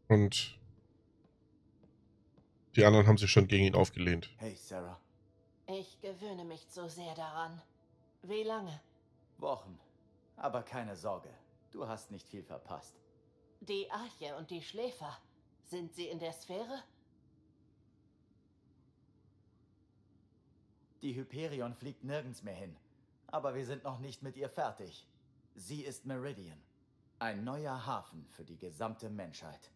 Und die anderen haben sich schon gegen ihn aufgelehnt. Hey, Sarah. Ich gewöhne mich so sehr daran. Wie lange? Wochen. Aber keine Sorge, du hast nicht viel verpasst. Die Arche und die Schläfer. Sind sie in der Sphäre? Die Hyperion fliegt nirgends mehr hin. Aber wir sind noch nicht mit ihr fertig. Sie ist Meridian. Ein neuer Hafen für die gesamte Menschheit.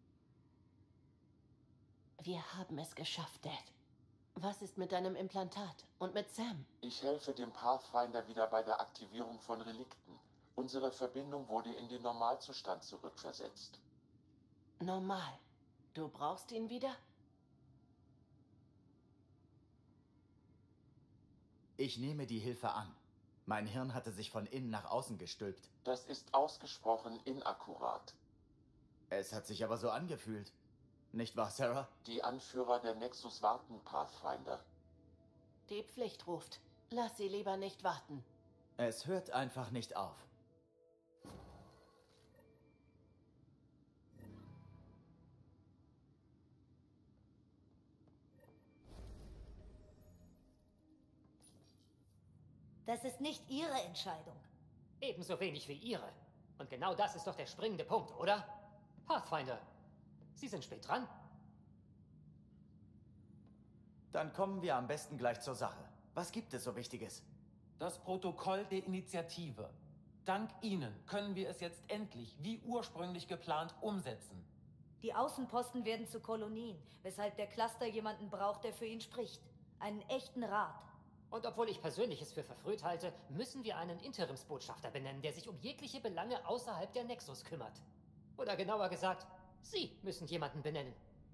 Wir haben es geschafft, Dad. Was ist mit deinem Implantat? Und mit Sam? Ich helfe dem Pathfinder wieder bei der Aktivierung von Relikten. Unsere Verbindung wurde in den Normalzustand zurückversetzt. Normal. Du brauchst ihn wieder? Ich nehme die Hilfe an. Mein Hirn hatte sich von innen nach außen gestülpt. Das ist ausgesprochen inakkurat. Es hat sich aber so angefühlt. Nicht wahr, Sarah? Die Anführer der Nexus warten, Pathfinder. Die Pflicht ruft. Lass sie lieber nicht warten. Es hört einfach nicht auf. Das ist nicht Ihre Entscheidung. Ebenso wenig wie Ihre. Und genau das ist doch der springende Punkt, oder? Pathfinder, Sie sind spät dran. Dann kommen wir am besten gleich zur Sache. Was gibt es so Wichtiges? Das Protokoll der Initiative. Dank Ihnen können wir es jetzt endlich, wie ursprünglich geplant, umsetzen. Die Außenposten werden zu Kolonien, weshalb der Cluster jemanden braucht, der für ihn spricht. Einen echten Rat. Und obwohl ich persönlich es für verfrüht halte, müssen wir einen Interimsbotschafter benennen, der sich um jegliche Belange außerhalb der Nexus kümmert. Oder genauer gesagt, Sie müssen jemanden benennen.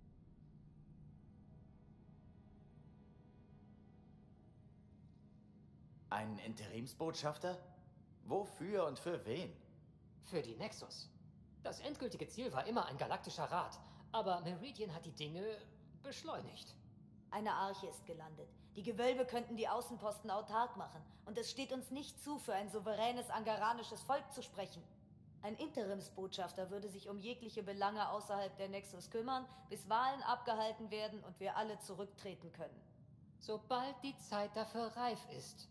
Einen Interimsbotschafter? Wofür und für wen? Für die Nexus. Das endgültige Ziel war immer ein galaktischer Rat, aber Meridian hat die Dinge beschleunigt. Eine Arche ist gelandet. Die Gewölbe könnten die Außenposten autark machen. Und es steht uns nicht zu, für ein souveränes angaranisches Volk zu sprechen. Ein Interimsbotschafter würde sich um jegliche Belange außerhalb der Nexus kümmern, bis Wahlen abgehalten werden und wir alle zurücktreten können. Sobald die Zeit dafür reif ist.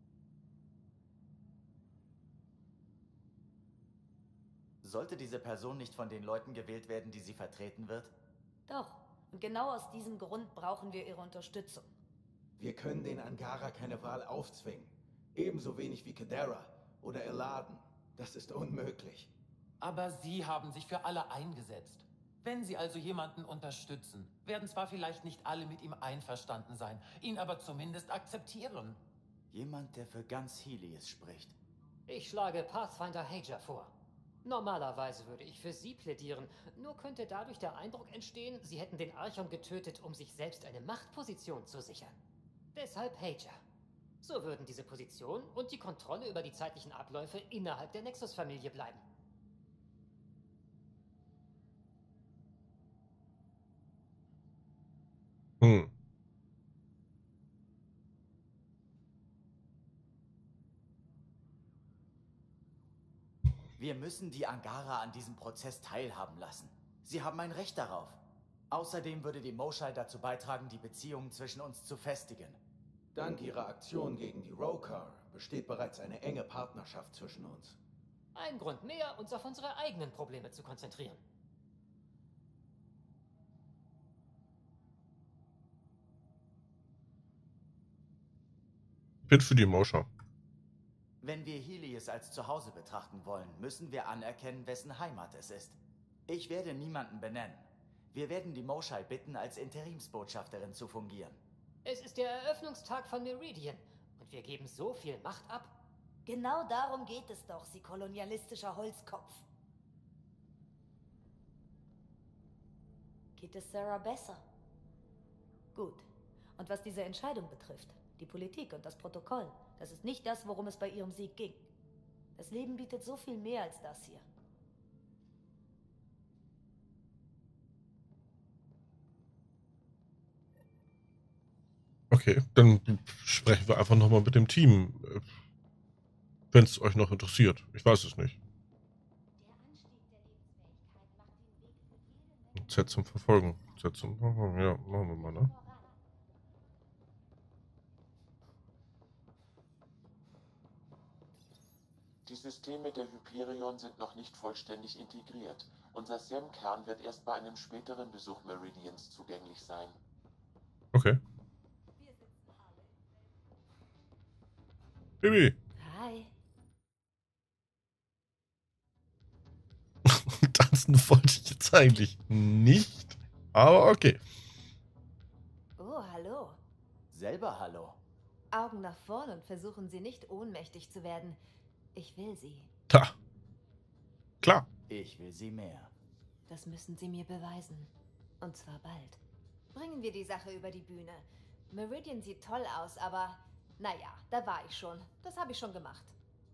Sollte diese Person nicht von den Leuten gewählt werden, die sie vertreten wird? Doch. Und genau aus diesem Grund brauchen wir Ihre Unterstützung. Wir können den Angara keine Wahl aufzwingen. Ebenso wenig wie Kadera oder Eladen. Das ist unmöglich. Aber Sie haben sich für alle eingesetzt. Wenn Sie also jemanden unterstützen, werden zwar vielleicht nicht alle mit ihm einverstanden sein, ihn aber zumindest akzeptieren. Jemand, der für ganz Helios spricht. Ich schlage Pathfinder Hager vor. Normalerweise würde ich für Sie plädieren, nur könnte dadurch der Eindruck entstehen, Sie hätten den Archon getötet, um sich selbst eine Machtposition zu sichern. Deshalb Hager. So würden diese Position und die Kontrolle über die zeitlichen Abläufe innerhalb der Nexus-Familie bleiben. Wir müssen die Angara an diesem Prozess teilhaben lassen. Sie haben ein Recht darauf. Außerdem würde die Moshae dazu beitragen, die Beziehungen zwischen uns zu festigen. Dank Ihrer Aktion gegen die Rokar besteht bereits eine enge Partnerschaft zwischen uns. Ein Grund mehr, uns auf unsere eigenen Probleme zu konzentrieren. Bin für die Moshae. Wenn wir Helios als Zuhause betrachten wollen, müssen wir anerkennen, wessen Heimat es ist. Ich werde niemanden benennen. Wir werden die Moshae bitten, als Interimsbotschafterin zu fungieren. Es ist der Eröffnungstag von Meridian und wir geben so viel Macht ab. Genau darum geht es doch, Sie kolonialistischer Holzkopf. Geht es Sarah besser? Gut. Und was diese Entscheidung betrifft, die Politik und das Protokoll, das ist nicht das, worum es bei ihrem Sieg ging. Das Leben bietet so viel mehr als das hier. Okay, dann sprechen wir einfach nochmal mit dem Team, wenn es euch noch interessiert. Ich weiß es nicht. Der Anstieg der Lebensfähigkeit macht den Weg für jede Z zum Verfolgen. Z zum Verfolgen, ja, machen wir mal, ne? Die Systeme der Hyperion sind noch nicht vollständig integriert. Unser SAM-Kern wird erst bei einem späteren Besuch Meridians zugänglich sein. Okay. Bibi. Hi. Tanzen wollte ich jetzt eigentlich nicht. Aber okay. Oh, hallo. Selber hallo. Augen nach vorn und versuchen Sie nicht ohnmächtig zu werden. Ich will Sie. Ta. Klar. Ich will sie mehr. Das müssen Sie mir beweisen. Und zwar bald. Bringen wir die Sache über die Bühne. Meridian sieht toll aus, aber... Naja, da war ich schon. Das habe ich schon gemacht.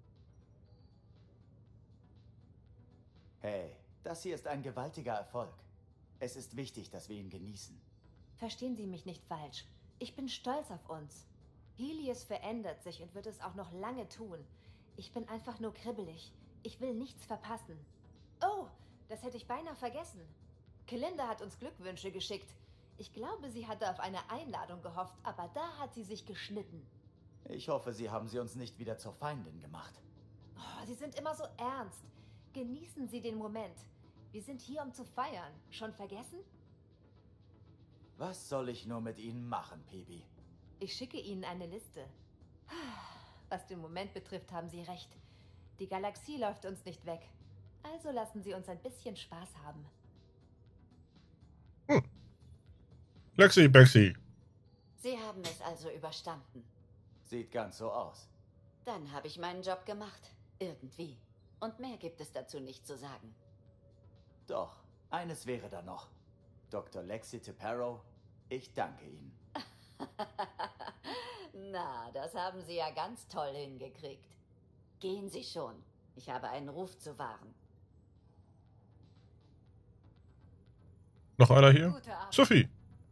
Hey, das hier ist ein gewaltiger Erfolg. Es ist wichtig, dass wir ihn genießen. Verstehen Sie mich nicht falsch. Ich bin stolz auf uns. Helios verändert sich und wird es auch noch lange tun. Ich bin einfach nur kribbelig. Ich will nichts verpassen. Oh, das hätte ich beinahe vergessen. Kelinda hat uns Glückwünsche geschickt. Ich glaube, sie hatte auf eine Einladung gehofft, aber da hat sie sich geschnitten. Ich hoffe, Sie haben sie uns nicht wieder zur Feindin gemacht. Oh, Sie sind immer so ernst. Genießen Sie den Moment. Wir sind hier, um zu feiern. Schon vergessen? Was soll ich nur mit Ihnen machen, Pebi? Ich schicke Ihnen eine Liste. Was den Moment betrifft, haben Sie recht. Die Galaxie läuft uns nicht weg. Also lassen Sie uns ein bisschen Spaß haben. Lexi, Bexi. Sie haben es also überstanden. Sieht ganz so aus. Dann habe ich meinen Job gemacht. Irgendwie. Und mehr gibt es dazu nicht zu sagen. Doch, eines wäre da noch. Dr. Lexi Tiparo, ich danke Ihnen. Na, das haben Sie ja ganz toll hingekriegt. Gehen Sie schon. Ich habe einen Ruf zu wahren. Noch einer hier? Gute Abend. Sophie.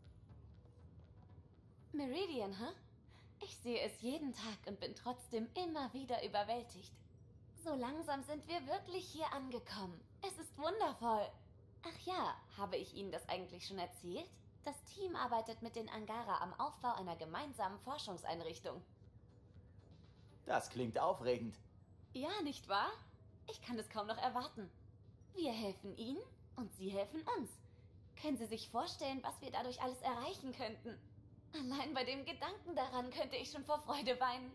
Meridian, hä? Ich sehe es jeden Tag und bin trotzdem immer wieder überwältigt. So langsam sind wir wirklich hier angekommen. Es ist wundervoll. Ach ja, habe ich Ihnen das eigentlich schon erzählt? Das Team arbeitet mit den Angara am Aufbau einer gemeinsamen Forschungseinrichtung. Das klingt aufregend. Ja, nicht wahr? Ich kann es kaum noch erwarten. Wir helfen Ihnen und Sie helfen uns. Können Sie sich vorstellen, was wir dadurch alles erreichen könnten? Allein bei dem Gedanken daran könnte ich schon vor Freude weinen.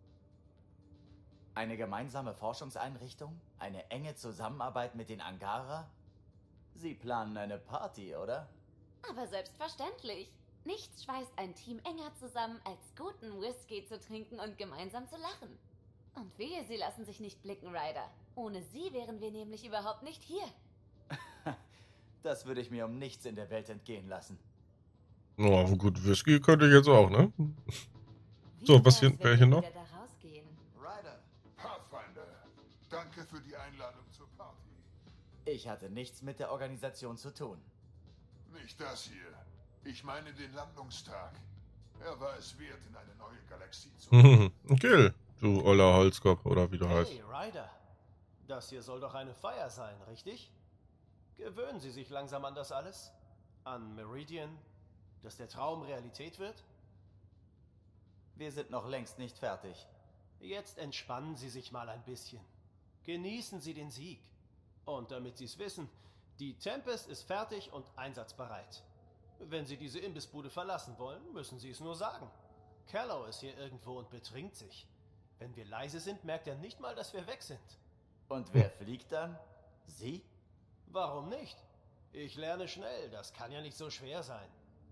Eine gemeinsame Forschungseinrichtung? Eine enge Zusammenarbeit mit den Angara? Sie planen eine Party, oder? Aber selbstverständlich. Nichts schweißt ein Team enger zusammen, als guten Whisky zu trinken und gemeinsam zu lachen. Und wehe, Sie lassen sich nicht blicken, Ryder. Ohne Sie wären wir nämlich überhaupt nicht hier. Das würde ich mir um nichts in der Welt entgehen lassen. Oh, aber gut, Whisky könnte ich jetzt auch, ne? So, was hier, wer hier noch? Ryder. Pathfinder, danke für die Einladung zur Party. Ich hatte nichts mit der Organisation zu tun. Nicht das hier. Ich meine den Landungstag. Er war es wert, in eine neue Galaxie zu Okay, du oller Holzkopf oder wie du heißt. Hey, Ryder. Das hier soll doch eine Feier sein, richtig? Gewöhnen Sie sich langsam an das alles? An Meridian? Dass der Traum Realität wird? Wir sind noch längst nicht fertig. Jetzt entspannen Sie sich mal ein bisschen. Genießen Sie den Sieg. Und damit Sie es wissen, die Tempest ist fertig und einsatzbereit. Wenn Sie diese Imbissbude verlassen wollen, müssen Sie es nur sagen. Callow ist hier irgendwo und betrinkt sich. Wenn wir leise sind, merkt er nicht mal, dass wir weg sind. Und wer fliegt dann? Sie? Warum nicht? Ich lerne schnell, das kann ja nicht so schwer sein.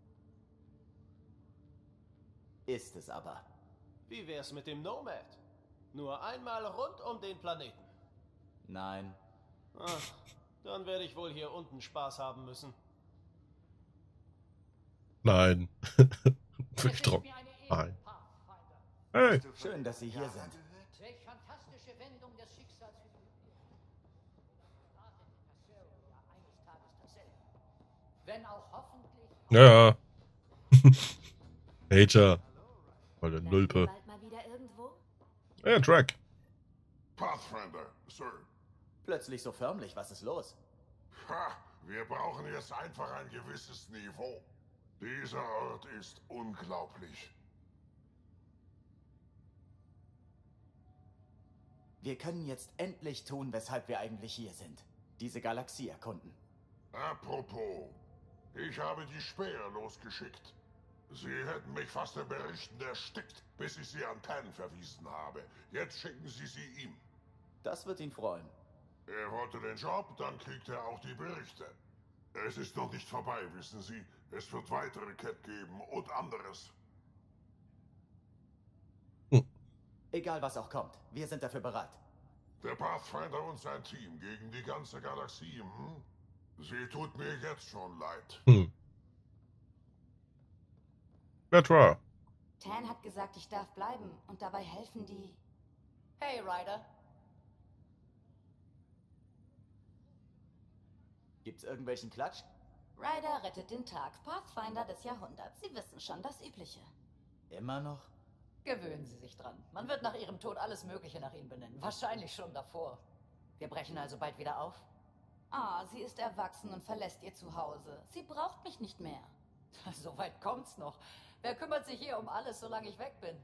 Ist es aber. Wie wär's mit dem Nomad? Nur einmal rund um den Planeten. Nein. Ach, dann werde ich wohl hier unten Spaß haben müssen. Nein. Wirklich trocken. Nein. Hey. Schön, dass Sie hier sind. Welch fantastische Wendung des Schicksals für die eines Tages dasselbe. Wenn auch hoffentlich... Ja. Major. Weil der Nulpe. Bald mal wieder irgendwo? Ja, Track. Pathfinder, Sir. Plötzlich so förmlich, was ist los? Ha! Wir brauchen jetzt einfach ein gewisses Niveau. Dieser Ort ist unglaublich. Wir können jetzt endlich tun, weshalb wir eigentlich hier sind. Diese Galaxie erkunden. Apropos, ich habe die Späher losgeschickt. Sie hätten mich fast in Berichten erstickt, bis ich sie an Pan verwiesen habe. Jetzt schicken Sie sie ihm. Das wird ihn freuen. Er wollte den Job, dann kriegt er auch die Berichte. Es ist noch nicht vorbei, wissen Sie. Es wird weitere Cat geben und anderes. Egal was auch kommt, wir sind dafür bereit. Der Pathfinder und sein Team gegen die ganze Galaxie, hm? Sie tut mir jetzt schon leid. Petra. Tan hat gesagt, ich darf bleiben und dabei helfen die... Hey, Ryder. Gibt's irgendwelchen Klatsch? Ryder rettet den Tag. Pathfinder des Jahrhunderts. Sie wissen schon, das Übliche. Immer noch? Gewöhnen Sie sich dran. Man wird nach Ihrem Tod alles Mögliche nach Ihnen benennen. Wahrscheinlich schon davor. Wir brechen also bald wieder auf? Ah, sie ist erwachsen und verlässt ihr Zuhause. Sie braucht mich nicht mehr. So weit kommt's noch. Wer kümmert sich hier um alles, solange ich weg bin?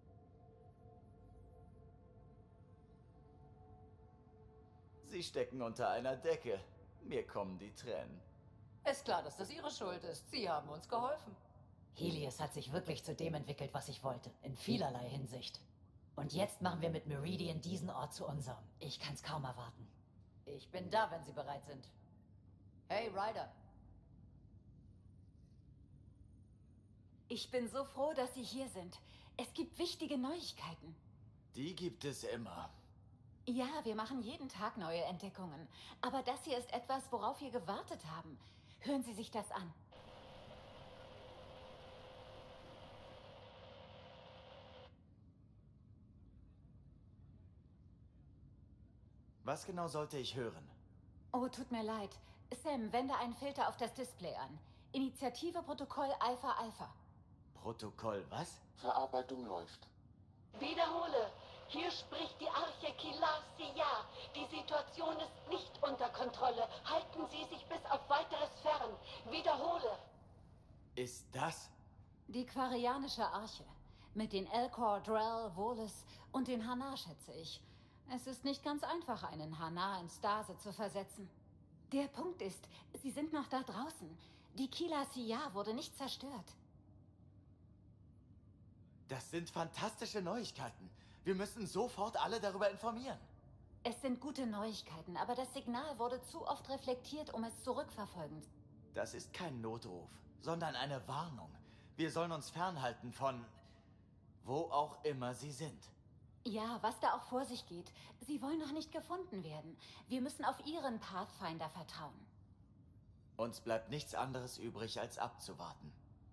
Sie stecken unter einer Decke. Mir kommen die Tränen. Ist klar, dass das Ihre Schuld ist. Sie haben uns geholfen. Helios hat sich wirklich zu dem entwickelt, was ich wollte. In vielerlei Hinsicht. Und jetzt machen wir mit Meridian diesen Ort zu unserem. Ich kann's kaum erwarten. Ich bin da, wenn Sie bereit sind. Hey, Ryder. Ich bin so froh, dass Sie hier sind. Es gibt wichtige Neuigkeiten. Die gibt es immer. Ja, wir machen jeden Tag neue Entdeckungen. Aber das hier ist etwas, worauf wir gewartet haben. Hören Sie sich das an. Was genau sollte ich hören? Oh, tut mir leid. Sam, wende einen Filter auf das Display an. Initiative Protokoll Alpha Alpha. Protokoll was? Verarbeitung läuft. Wiederhole. Hier spricht die Arche Kilasia. Die Situation ist nicht unter Kontrolle. Halten Sie sich bis auf Weiteres fern. Wiederhole. Ist das? Die Quarianische Arche. Mit den Elcor, Drell, Volis und den Hanar, schätze ich. Es ist nicht ganz einfach, einen Hanar in Stase zu versetzen. Der Punkt ist, sie sind noch da draußen. Die Kilasia wurde nicht zerstört. Das sind fantastische Neuigkeiten. Wir müssen sofort alle darüber informieren. Es sind gute Neuigkeiten, aber das Signal wurde zu oft reflektiert, um es zurückverfolgen. Das ist kein Notruf, sondern eine Warnung. Wir sollen uns fernhalten von... wo auch immer sie sind. Ja, was da auch vor sich geht. Sie wollen noch nicht gefunden werden. Wir müssen auf Ihren Pathfinder vertrauen. Uns bleibt nichts anderes übrig, als abzuwarten.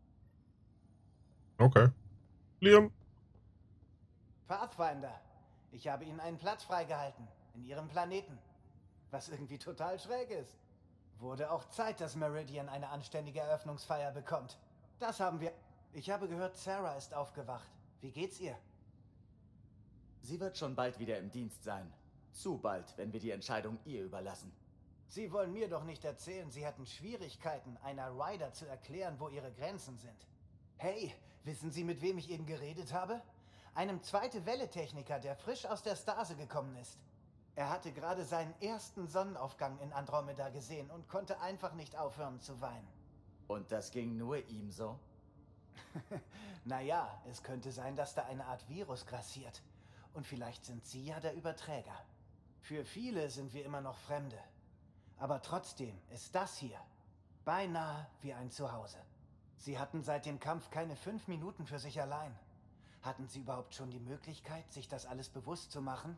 Okay. Liam. Pathfinder, ich habe Ihnen einen Platz freigehalten. In Ihrem Planeten. Was irgendwie total schräg ist. Wurde auch Zeit, dass Meridian eine anständige Eröffnungsfeier bekommt. Das haben wir... Ich habe gehört, Sarah ist aufgewacht. Wie geht's ihr? Sie wird schon bald wieder im Dienst sein. Zu bald, wenn wir die Entscheidung ihr überlassen. Sie wollen mir doch nicht erzählen, Sie hätten Schwierigkeiten, einer Ryder zu erklären, wo ihre Grenzen sind. Hey, wissen Sie, mit wem ich eben geredet habe? Einem Zweite-Welle-Techniker, der frisch aus der Stase gekommen ist. Er hatte gerade seinen ersten Sonnenaufgang in Andromeda gesehen und konnte einfach nicht aufhören zu weinen. Und das ging nur ihm so? Naja, es könnte sein, dass da eine Art Virus grassiert. Und vielleicht sind Sie ja der Überträger. Für viele sind wir immer noch Fremde. Aber trotzdem ist das hier beinahe wie ein Zuhause. Sie hatten seit dem Kampf keine 5 Minuten für sich allein. Hatten Sie überhaupt schon die Möglichkeit, sich das alles bewusst zu machen?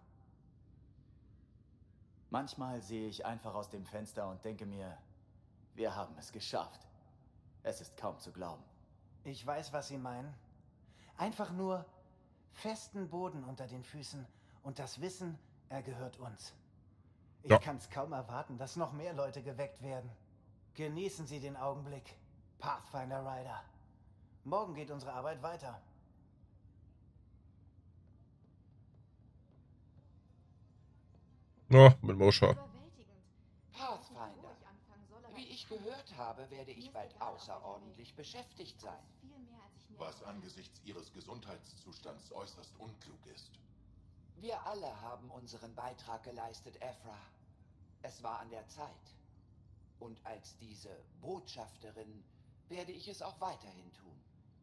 Manchmal sehe ich einfach aus dem Fenster und denke mir, wir haben es geschafft. Es ist kaum zu glauben. Ich weiß, was Sie meinen. Einfach nur festen Boden unter den Füßen und das Wissen, er gehört uns. Ich kann es kaum erwarten, dass noch mehr Leute geweckt werden. Genießen Sie den Augenblick, Pathfinder Ryder. Morgen geht unsere Arbeit weiter. Ja, mit Mosha. Pathfinder. Wie gehört habe, werde ich bald außerordentlich beschäftigt sein. Was angesichts Ihres Gesundheitszustands äußerst unklug ist. Wir alle haben unseren Beitrag geleistet, Ephra. Es war an der Zeit. Und als diese Botschafterin werde ich es auch weiterhin tun.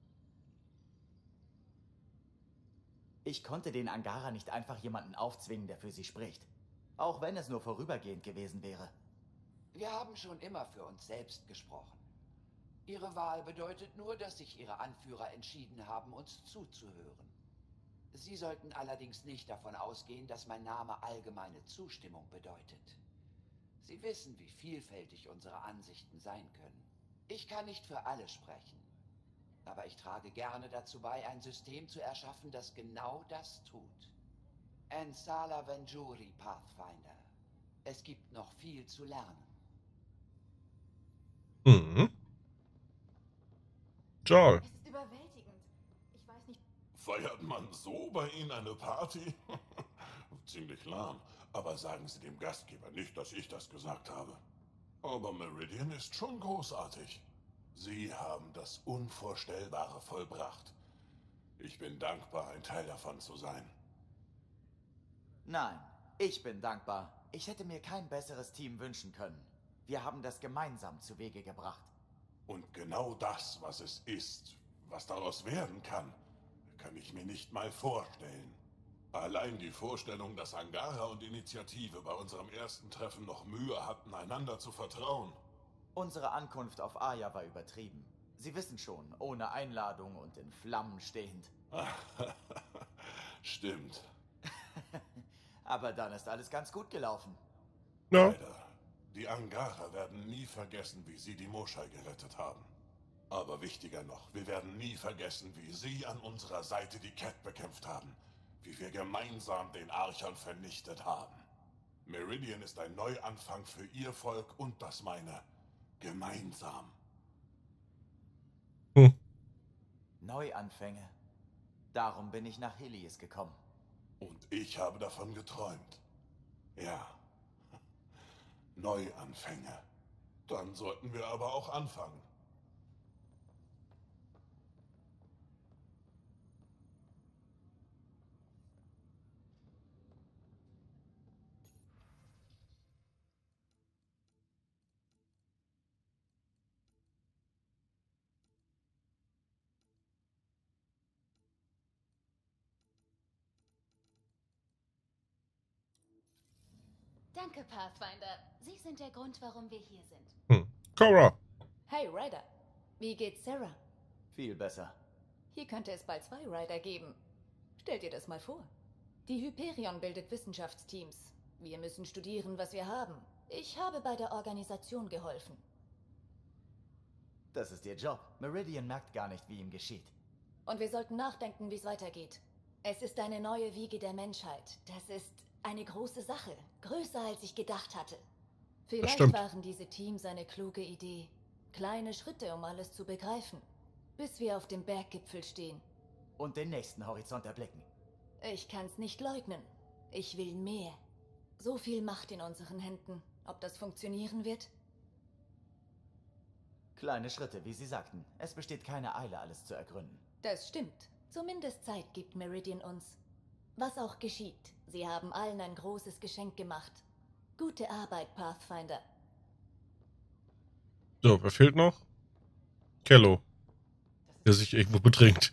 Ich konnte den Angara nicht einfach jemanden aufzwingen, der für sie spricht. Auch wenn es nur vorübergehend gewesen wäre. Wir haben schon immer für uns selbst gesprochen. Ihre Wahl bedeutet nur, dass sich Ihre Anführer entschieden haben, uns zuzuhören. Sie sollten allerdings nicht davon ausgehen, dass mein Name allgemeine Zustimmung bedeutet. Sie wissen, wie vielfältig unsere Ansichten sein können. Ich kann nicht für alle sprechen, aber ich trage gerne dazu bei, ein System zu erschaffen, das genau das tut. Ensala Venjuri, Pathfinder. Es gibt noch viel zu lernen. Mhm. Joel. Es ist überwältigend. Ich weiß nicht. Feiert man so bei Ihnen eine Party? Ziemlich lahm. Aber sagen Sie dem Gastgeber nicht, dass ich das gesagt habe. Aber Meridian ist schon großartig. Sie haben das Unvorstellbare vollbracht. Ich bin dankbar, ein Teil davon zu sein. Nein, ich bin dankbar. Ich hätte mir kein besseres Team wünschen können. Wir haben das gemeinsam zu Wege gebracht. Und genau das, was es ist, was daraus werden kann, kann ich mir nicht mal vorstellen. Allein die Vorstellung, dass Angara und Initiative bei unserem ersten Treffen noch Mühe hatten, einander zu vertrauen. Unsere Ankunft auf Aya war übertrieben. Sie wissen schon, ohne Einladung und in Flammen stehend. Stimmt. Aber dann ist alles ganz gut gelaufen. Ja. Leider. Die Angara werden nie vergessen, wie sie die Moschei gerettet haben. Aber wichtiger noch, wir werden nie vergessen, wie sie an unserer Seite die Cat bekämpft haben. Wie wir gemeinsam den Archon vernichtet haben. Meridian ist ein Neuanfang für ihr Volk und das meine. Gemeinsam. Neuanfänge. Darum bin ich nach Helios gekommen. Und ich habe davon geträumt. Ja. Neuanfänge. Dann sollten wir aber auch anfangen. Danke, Pathfinder. Sie sind der Grund, warum wir hier sind. Cora. Hey, Ryder. Wie geht's Sarah? Viel besser. Hier könnte es bald 2 Ryder geben. Stell dir das mal vor. Die Hyperion bildet Wissenschaftsteams. Wir müssen studieren, was wir haben. Ich habe bei der Organisation geholfen. Das ist ihr Job. Meridian merkt gar nicht, wie ihm geschieht. Und wir sollten nachdenken, wie es weitergeht. Es ist eine neue Wiege der Menschheit. Das ist eine große Sache. Größer, als ich gedacht hatte. Vielleicht waren diese Teams eine kluge Idee. Kleine Schritte, um alles zu begreifen. Bis wir auf dem Berggipfel stehen. Und den nächsten Horizont erblicken. Ich kann's nicht leugnen. Ich will mehr. So viel Macht in unseren Händen. Ob das funktionieren wird? Kleine Schritte, wie Sie sagten. Es besteht keine Eile, alles zu ergründen. Das stimmt. Zumindest Zeit gibt Meridian uns. Was auch geschieht, Sie haben allen ein großes Geschenk gemacht. Gute Arbeit, Pathfinder. So, wer fehlt noch? Kello. Der sich irgendwo betrinkt.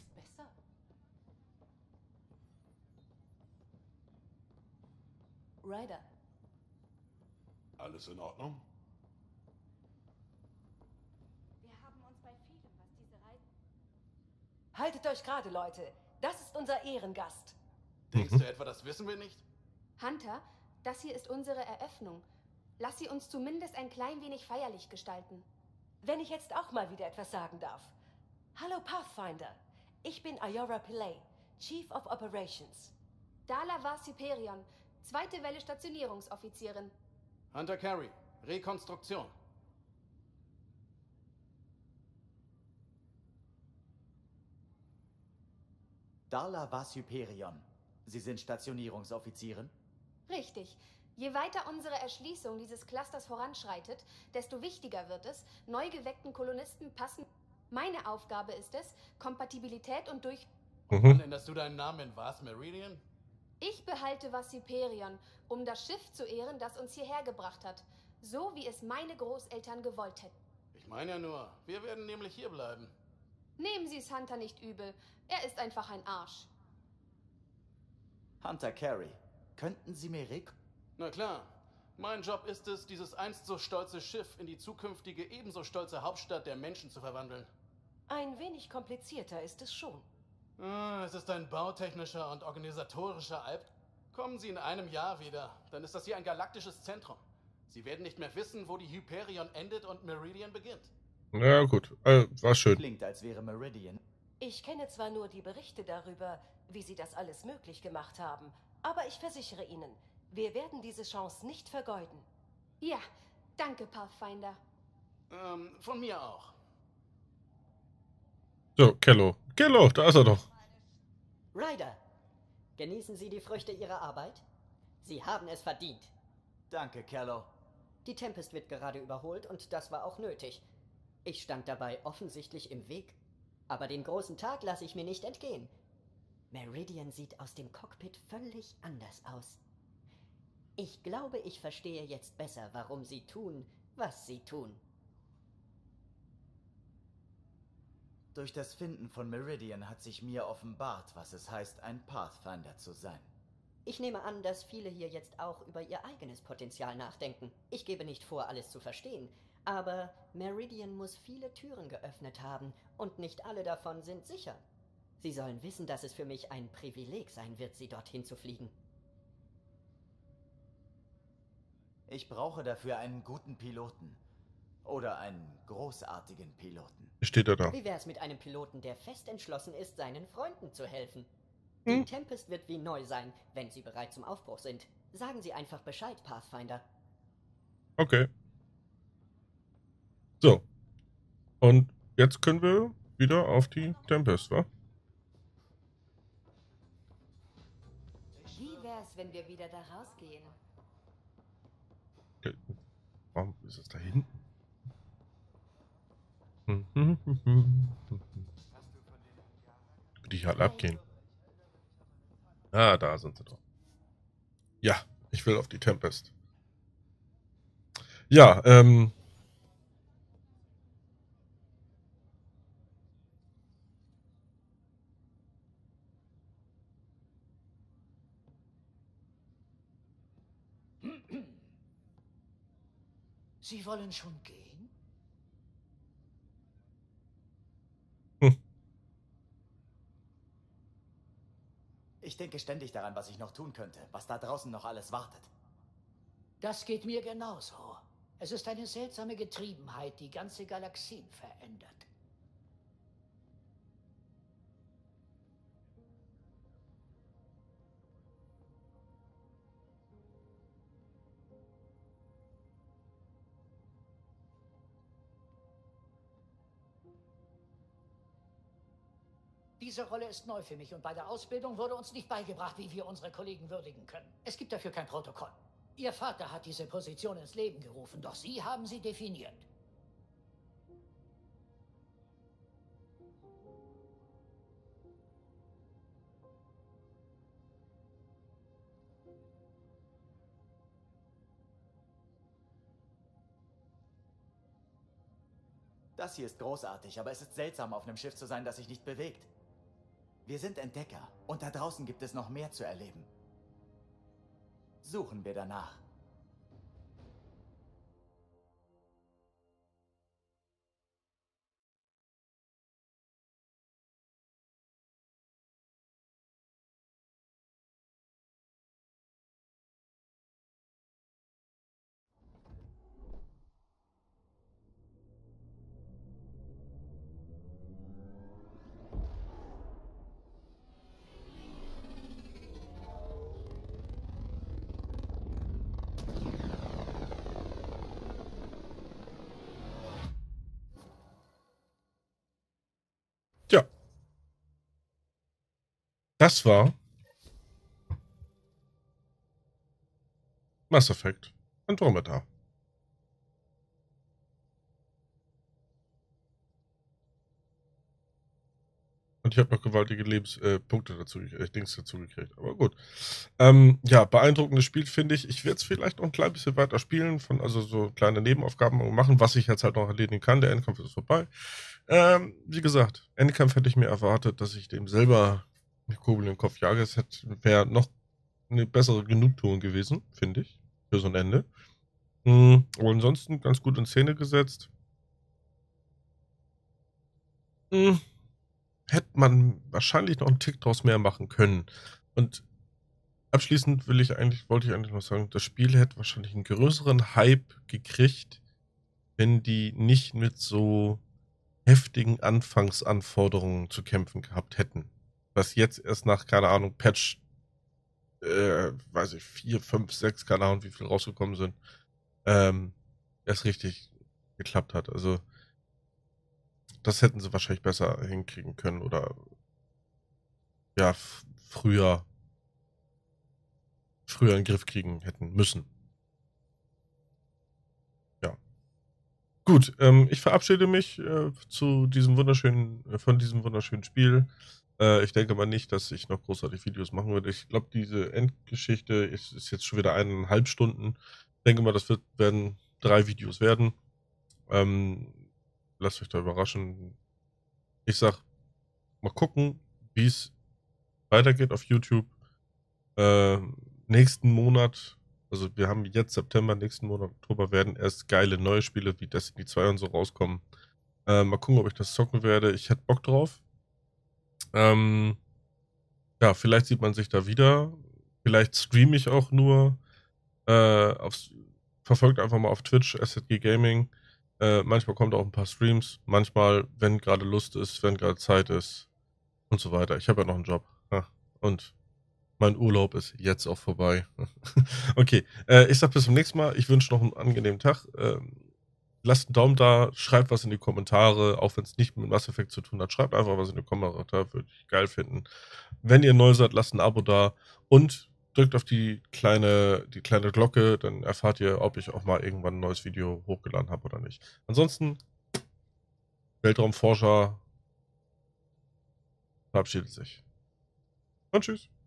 Ryder. Alles in Ordnung? Wir haben uns bei vielem, was diese Reise... Haltet euch gerade, Leute. Das ist unser Ehrengast. Denkst du etwa, das wissen wir nicht? Hunter, das hier ist unsere Eröffnung. Lass sie uns zumindest ein klein wenig feierlich gestalten. Wenn ich jetzt auch mal wieder etwas sagen darf. Hallo Pathfinder. Ich bin Ayora Pillay, Chief of Operations. Dala Vas Hyperion, 2. Welle Stationierungsoffizierin. Hunter Carey, Rekonstruktion. Dala Vas Hyperion. Sie sind Stationierungsoffizierin? Richtig. Je weiter unsere Erschließung dieses Clusters voranschreitet, desto wichtiger wird es, neu geweckten Kolonisten passen. Meine Aufgabe ist es, Kompatibilität und durch... Wann änderst du deinen Namen in was, Meridian? Ich behalte Vassiperion, um das Schiff zu ehren, das uns hierher gebracht hat. So wie es meine Großeltern gewollt hätten. Ich meine ja nur, wir werden nämlich hier bleiben. Nehmen Sie es Hunter nicht übel. Er ist einfach ein Arsch. Hunter Carey, könnten Sie mir Na klar. Mein Job ist es, dieses einst so stolze Schiff in die zukünftige ebenso stolze Hauptstadt der Menschen zu verwandeln. Ein wenig komplizierter ist es schon. Es ist ein bautechnischer und organisatorischer Albtraum. Kommen Sie in einem Jahr wieder, dann ist das hier ein galaktisches Zentrum. Sie werden nicht mehr wissen, wo die Hyperion endet und Meridian beginnt. Ja, gut. War schön. Klingt, als wäre Meridian. Ich kenne zwar nur die Berichte darüber, wie Sie das alles möglich gemacht haben, aber ich versichere Ihnen, wir werden diese Chance nicht vergeuden. Ja, danke, Pathfinder. Von mir auch. So, Kello. Kello, da ist er doch. Ryder, genießen Sie die Früchte Ihrer Arbeit? Sie haben es verdient. Danke, Kello. Die Tempest wird gerade überholt und das war auch nötig. Ich stand dabei offensichtlich im Weg. Aber den großen Tag lasse ich mir nicht entgehen. Meridian sieht aus dem Cockpit völlig anders aus. Ich glaube, ich verstehe jetzt besser, warum sie tun, was sie tun. Durch das Finden von Meridian hat sich mir offenbart, was es heißt, ein Pathfinder zu sein. Ich nehme an, dass viele hier jetzt auch über ihr eigenes Potenzial nachdenken. Ich gebe nicht vor, alles zu verstehen, aber Meridian muss viele Türen geöffnet haben und nicht alle davon sind sicher. Sie sollen wissen, dass es für mich ein Privileg sein wird, sie dorthin zu fliegen. Ich brauche dafür einen guten Piloten. Oder einen großartigen Piloten. Steht er da? Wie wär's mit einem Piloten, der fest entschlossen ist, seinen Freunden zu helfen? Die Tempest wird wie neu sein, wenn sie bereit zum Aufbruch sind. Sagen Sie einfach Bescheid, Pathfinder. Okay. So. Und jetzt können wir wieder auf die Tempest, wa? Wie wär's, wenn wir wieder da rausgehen? Okay. Warum ist es da hinten? Die hier alle abgehen. Ah, da sind sie doch. Ja, ich will auf die Tempest. Ja, Sie wollen schon gehen? Ich denke ständig daran, was ich noch tun könnte, was da draußen noch alles wartet. Das geht mir genauso. Es ist eine seltsame Getriebenheit, die ganze Galaxien verändert. Diese Rolle ist neu für mich und bei der Ausbildung wurde uns nicht beigebracht, wie wir unsere Kollegen würdigen können. Es gibt dafür kein Protokoll. Ihr Vater hat diese Position ins Leben gerufen, doch Sie haben sie definiert. Das hier ist großartig, aber es ist seltsam, auf einem Schiff zu sein, das sich nicht bewegt. Wir sind Entdecker und da draußen gibt es noch mehr zu erleben. Suchen wir danach. ja. Das war Mass Effect Andromeda. Und ich habe noch gewaltige Lebenspunkte dazu gekriegt. Aber gut. Ja, beeindruckendes Spiel, finde ich. Ich werde es vielleicht noch ein klein bisschen weiter spielen, also so kleine Nebenaufgaben machen, was ich jetzt halt noch erledigen kann. Der Endkampf ist vorbei. Wie gesagt, Endkampf hätte ich mir erwartet, dass ich dem selber eine Kurbel im Kopf jage. Es wäre noch eine bessere Genugtuung gewesen, finde ich, für so ein Ende. Aber ansonsten ganz gut in Szene gesetzt. Hätte man wahrscheinlich noch einen Tick draus mehr machen können. Und abschließend wollte ich eigentlich noch sagen, das Spiel hätte wahrscheinlich einen größeren Hype gekriegt, wenn die nicht mit so heftigen Anfangsanforderungen zu kämpfen gehabt hätten. Was jetzt erst nach, keine Ahnung, Patch, weiß ich, 4, 5, 6, keine Ahnung, wie viel rausgekommen sind, erst richtig geklappt hat. Also das hätten sie wahrscheinlich besser hinkriegen können oder ja, früher in den Griff kriegen hätten müssen. Ja. Gut, ich verabschiede mich von diesem wunderschönen Spiel. Ich denke mal nicht, dass ich noch großartig Videos machen würde. Ich glaube, diese Endgeschichte ist jetzt schon wieder 1,5 Stunden. Ich denke mal, das werden 3 Videos werden. Lasst euch da überraschen. Ich sag, mal gucken, wie es weitergeht auf YouTube. Nächsten Monat, also wir haben jetzt September, nächsten Monat Oktober werden erst geile neue Spiele wie Destiny 2 und so rauskommen. Mal gucken, ob ich das zocken werde. Ich hätte Bock drauf. Ja, vielleicht sieht man sich da wieder. Vielleicht streame ich auch nur. Verfolgt einfach mal auf Twitch, SZG Gaming. Manchmal kommt auch ein paar Streams. Manchmal, wenn gerade Lust ist, wenn gerade Zeit ist und so weiter. Ich habe ja noch einen Job. Ja, und mein Urlaub ist jetzt auch vorbei. Okay, ich sag bis zum nächsten Mal. Ich wünsche noch einen angenehmen Tag. Lasst einen Daumen da, schreibt was in die Kommentare, auch wenn es nicht mit Mass Effect zu tun hat. Schreibt einfach was in die Kommentare, würde ich geil finden. Wenn ihr neu seid, lasst ein Abo da und drückt auf die kleine Glocke, dann erfahrt ihr, ob ich auch mal irgendwann ein neues Video hochgeladen habe oder nicht. Ansonsten, Weltraumforscher verabschiedet sich. Und tschüss.